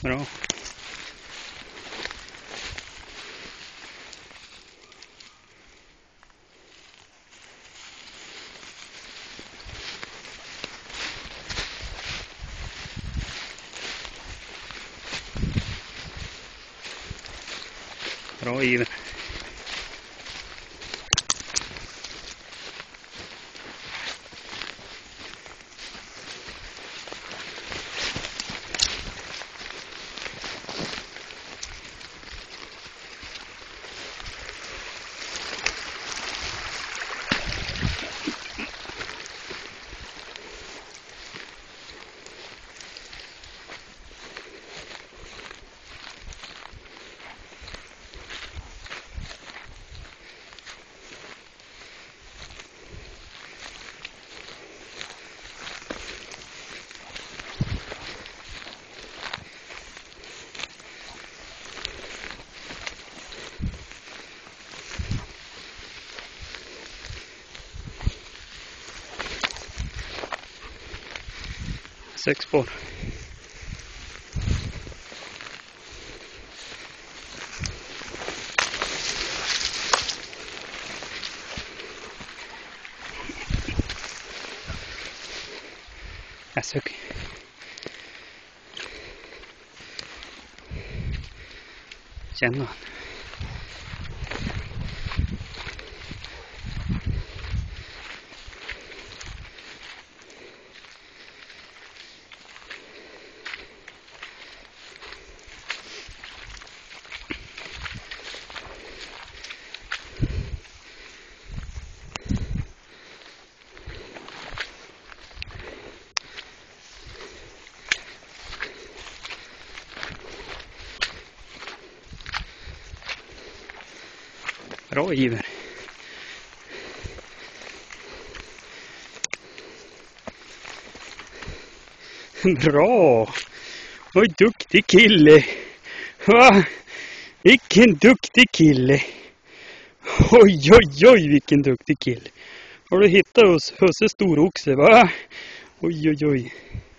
Bra. Bra Iver. Sex spår. That's okay. Känna. Bra Iver. Bra. Oj, duktig kille. Va? Vilken duktig kille. Oj, oj, oj, vilken duktig kille. Har du hittat Husse Storoxe, va? Oj, oj, oj.